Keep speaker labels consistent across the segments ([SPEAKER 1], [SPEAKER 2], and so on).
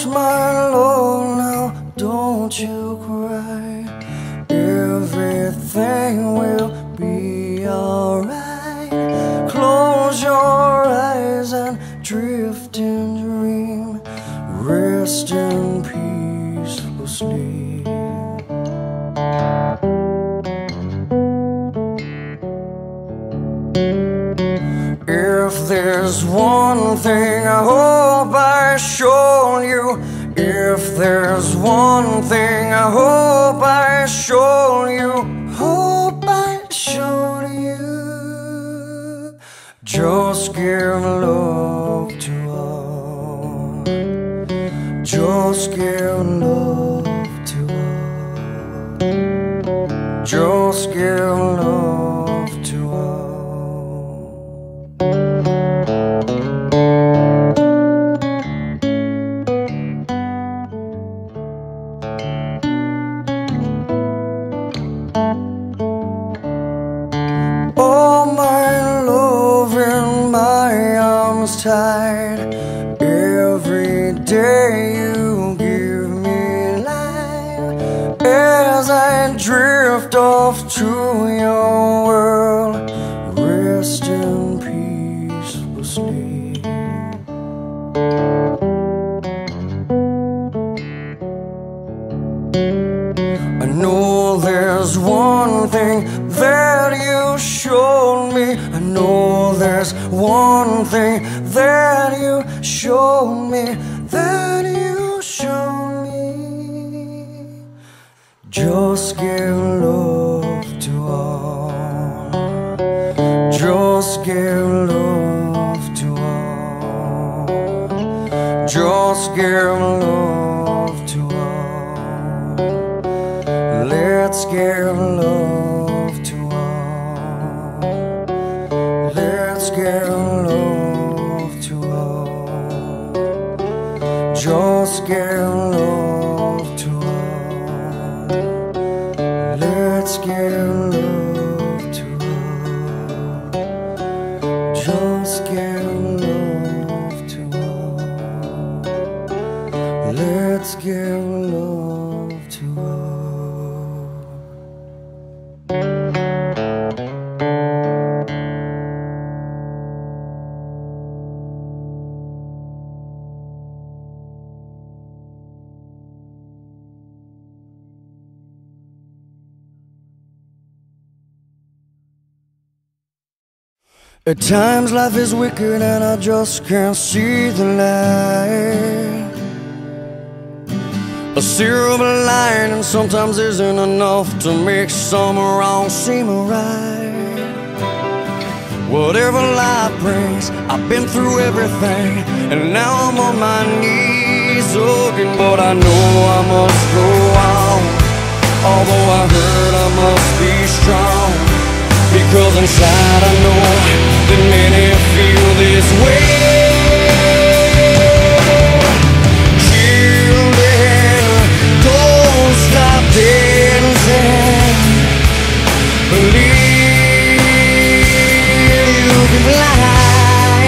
[SPEAKER 1] Hush, my love, now don't you cry. Everything will be alright. Close your eyes and drift and dream. Rest in peaceful sleep. If there's one thing I hope I show you, if there's one thing I hope I show you, just give love to all. Just give love to all. Just give love to all. Oh, my love in my arms tight. Every day you give me life. As I drift off to your world, rest in peaceful sleep. I know there's one thing that you showed me. I know there's one thing that you showed me, that you showed me. Just give love to all. Just give love to all. Just give love to all. Let's give love to all. Let's give love to all. Just give love to all. Let's give love to all. Just give love to all. Let's give love to all. At times life is wicked and I just can't see the light. A silver lining sometimes isn't enough to make some wrong seem right. Whatever life brings, I've been through everything, and now I'm on my knees looking. But I know I must go on. Although I hurt, I must be strong, because inside I know that many feel this way. Children, don't stop dancing. Believe you can fly.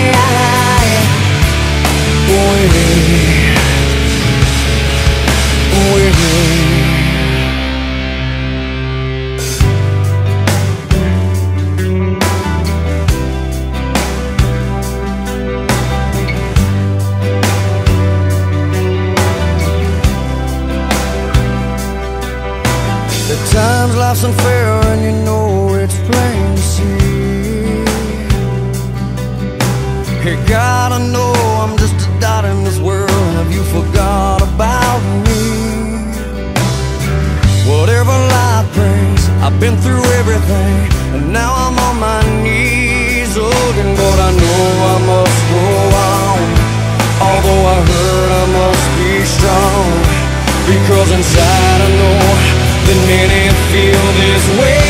[SPEAKER 1] At times life's unfair and you know it's plain to see. You gotta know I'm just a dot in this world. Have you forgot about me? Whatever life brings, I've been through everything, and now I'm on my knees looking. But I know I must go on. Although I hurt, I must be strong, because inside I know that many feel this way.